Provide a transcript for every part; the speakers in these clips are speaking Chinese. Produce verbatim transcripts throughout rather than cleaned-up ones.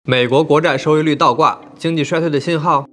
美国国债收益率倒挂，经济衰退的信号。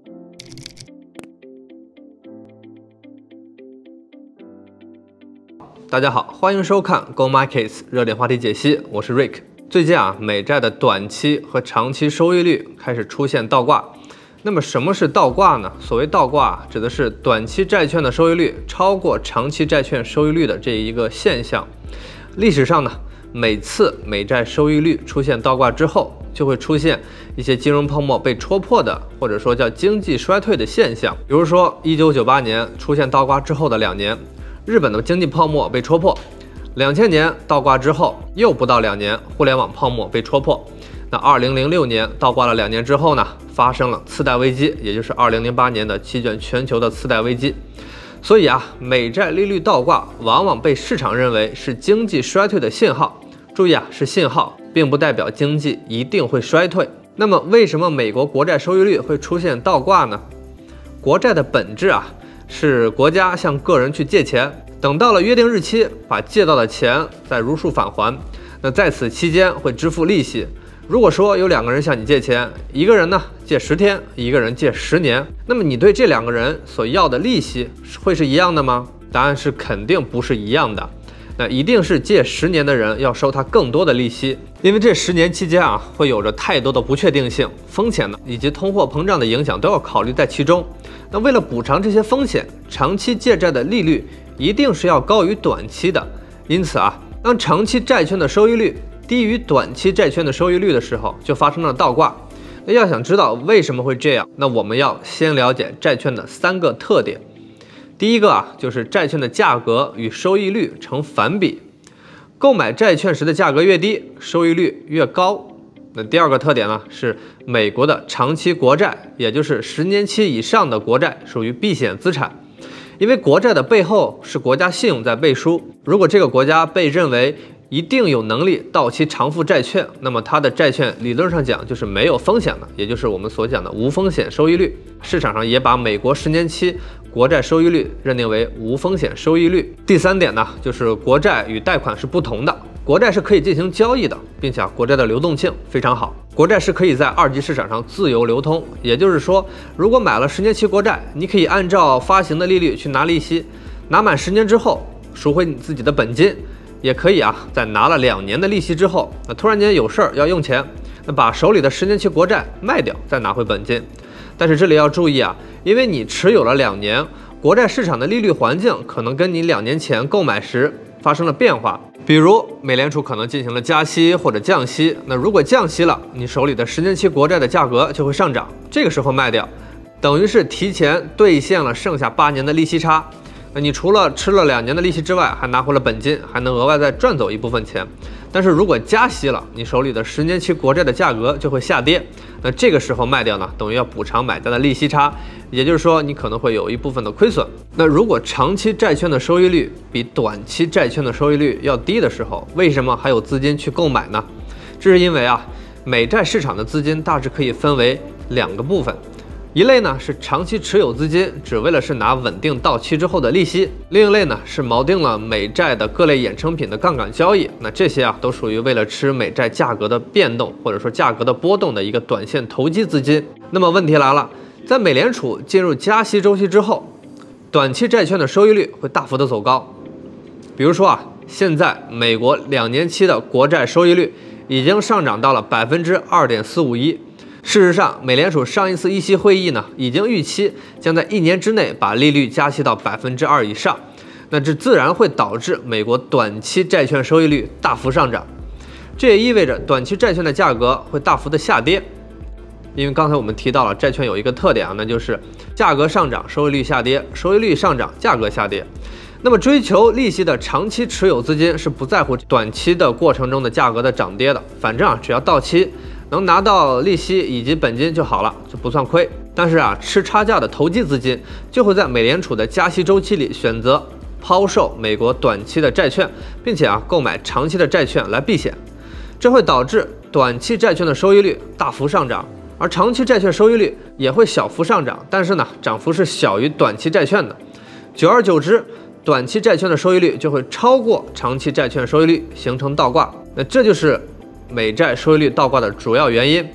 大家好，欢迎收看 Go Markets 热点话题解析，我是 Rick。最近啊，美债的短期和长期收益率开始出现倒挂。那么什么是倒挂呢？所谓倒挂，指的是短期债券的收益率超过长期债券收益率的这一个现象。历史上呢，每次美债收益率出现倒挂之后，就会出现一些金融泡沫被戳破的，或者说叫经济衰退的现象。比如说，一九九八年出现倒挂之后的两年，日本的经济泡沫被戳破；两千年倒挂之后，又不到两年，互联网泡沫被戳破。那二零零六年倒挂了两年之后呢，发生了次贷危机，也就是二零零八年的席卷全球的次贷危机。所以啊，美债利率倒挂往往被市场认为是经济衰退的信号。注意啊，是信号，并不代表经济一定会衰退。那么，为什么美国国债收益率会出现倒挂呢？国债的本质啊，是国家向个人去借钱，等到了约定日期，把借到的钱再如数返还。那在此期间会支付利息。如果说有两个人向你借钱，一个人呢借十天，一个人借十年，那么你对这两个人所要的利息会是一样的吗？答案是肯定不是一样的。那一定是借十年的人要收他更多的利息，因为这十年期间啊，会有着太多的不确定性、风险呢，以及通货膨胀的影响都要考虑在其中。那为了补偿这些风险，长期借债的利率一定是要高于短期的。因此啊，当长期债券的收益率低于短期债券的收益率的时候，就发生了倒挂。那要想知道为什么会这样，那我们要先了解债券的三个特点。第一个啊，就是债券的价格与收益率成反比，购买债券时的价格越低，收益率越高。那第二个特点呢，是美国的长期国债，也就是十年期以上的国债属于避险资产，因为国债的背后是国家信用在背书，如果这个国家被认为一定有能力到期偿付债券，那么它的债券理论上讲就是没有风险的，也就是我们所讲的无风险收益率。市场上也把美国十年期国债收益率认定为无风险收益率。第三点呢，就是国债与贷款是不同的，国债是可以进行交易的，并且啊，国债的流动性非常好，国债是可以在二级市场上自由流通。也就是说，如果买了十年期国债，你可以按照发行的利率去拿利息，拿满十年之后赎回你自己的本金。也可以啊，在拿了两年的利息之后，那突然间有事儿要用钱，那把手里的十年期国债卖掉，再拿回本金。但是这里要注意啊，因为你持有了两年，国债市场的利率环境可能跟你两年前购买时发生了变化。比如美联储可能进行了加息或者降息，那如果降息了，你手里的十年期国债的价格就会上涨，这个时候卖掉，等于是提前兑现了剩下八年的利息差。那你除了吃了两年的利息之外，还拿回了本金，还能额外再赚走一部分钱。但是如果加息了，你手里的十年期国债的价格就会下跌，那这个时候卖掉呢，等于要补偿买家的利息差，也就是说你可能会有一部分的亏损。那如果长期债券的收益率比短期债券的收益率要低的时候，为什么还有资金去购买呢？这是因为啊，美债市场的资金大致可以分为两个部分。一类呢是长期持有资金，只为了是拿稳定到期之后的利息；另一类呢是锚定了美债的各类衍生品的杠杆交易。那这些啊都属于为了吃美债价格的变动或者说价格的波动的一个短线投机资金。那么问题来了，在美联储进入加息周期之后，短期债券的收益率会大幅的走高。比如说啊，现在美国两年期的国债收益率已经上涨到了百分之二点四五一。事实上，美联储上一次议息会议呢，已经预期将在一年之内把利率加息到百分之二以上，那这自然会导致美国短期债券收益率大幅上涨，这也意味着短期债券的价格会大幅的下跌。因为刚才我们提到了债券有一个特点啊，那就是价格上涨，收益率下跌，收益率上涨，价格下跌。那么追求利息的长期持有资金是不在乎短期的过程中的价格的涨跌的，反正啊，只要到期能拿到利息以及本金就好了，就不算亏。但是啊，吃差价的投机资金就会在美联储的加息周期里选择抛售美国短期的债券，并且啊购买长期的债券来避险，这会导致短期债券的收益率大幅上涨，而长期债券收益率也会小幅上涨，但是呢，涨幅是小于短期债券的。久而久之，短期债券的收益率就会超过长期债券收益率，形成倒挂。那这就是美债收益率倒挂的主要原因。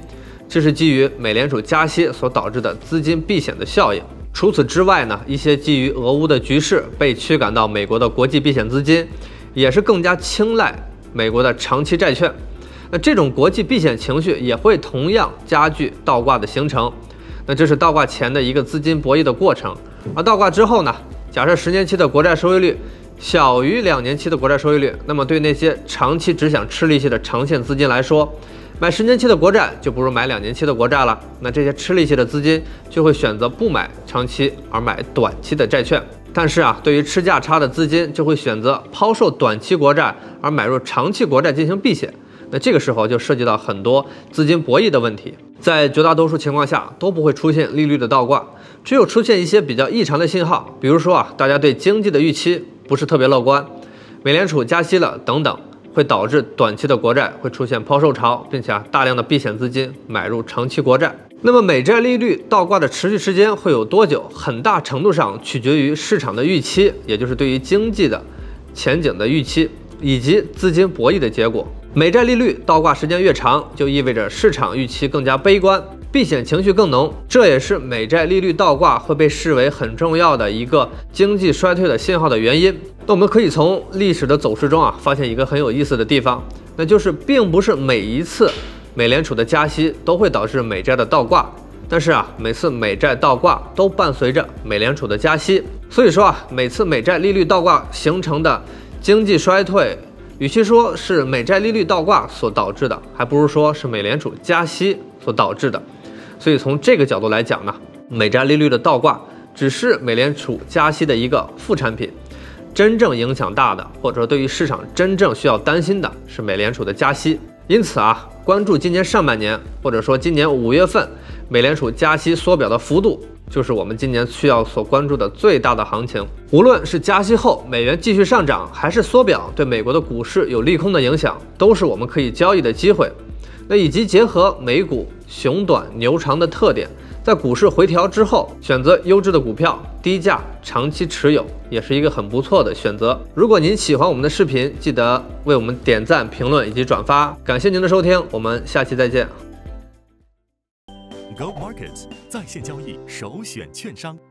这是基于美联储加息所导致的资金避险的效应。除此之外呢，一些基于俄乌的局势被驱赶到美国的国际避险资金，也是更加青睐美国的长期债券。那这种国际避险情绪也会同样加剧倒挂的形成。那这是倒挂前的一个资金博弈的过程。而倒挂之后呢，假设十年期的国债收益率小于两年期的国债收益率，那么对那些长期只想吃利息的长线资金来说，买十年期的国债就不如买两年期的国债了。那这些吃利息的资金就会选择不买长期而买短期的债券。但是啊，对于吃价差的资金就会选择抛售短期国债而买入长期国债进行避险。那这个时候就涉及到很多资金博弈的问题，在绝大多数情况下都不会出现利率的倒挂，只有出现一些比较异常的信号，比如说啊，大家对经济的预期不是特别乐观，美联储加息了等等，会导致短期的国债会出现抛售潮，并且啊大量的避险资金买入长期国债。那么美债利率倒挂的持续时间会有多久？很大程度上取决于市场的预期，也就是对于经济的前景的预期，以及资金博弈的结果。美债利率倒挂时间越长，就意味着市场预期更加悲观，避险情绪更浓，这也是美债利率倒挂会被视为很重要的一个经济衰退的信号的原因。那我们可以从历史的走势中啊，发现一个很有意思的地方，那就是并不是每一次美联储的加息都会导致美债的倒挂，但是啊，每次美债倒挂都伴随着美联储的加息。所以说啊，每次美债利率倒挂形成的经济衰退，与其说是美债利率倒挂所导致的，还不如说是美联储加息所导致的。所以从这个角度来讲呢，美债利率的倒挂只是美联储加息的一个副产品，真正影响大的，或者说对于市场真正需要担心的是美联储的加息。因此啊，关注今年上半年，或者说今年五月份美联储加息缩表的幅度，就是我们今年需要所关注的最大的行情。无论是加息后美元继续上涨，还是缩表对美国的股市有利空的影响，都是我们可以交易的机会。那以及结合美股熊短牛长的特点，在股市回调之后，选择优质的股票，低价长期持有，也是一个很不错的选择。如果您喜欢我们的视频，记得为我们点赞、评论以及转发。感谢您的收听，我们下期再见。 Go Markets 在线交易首选券商。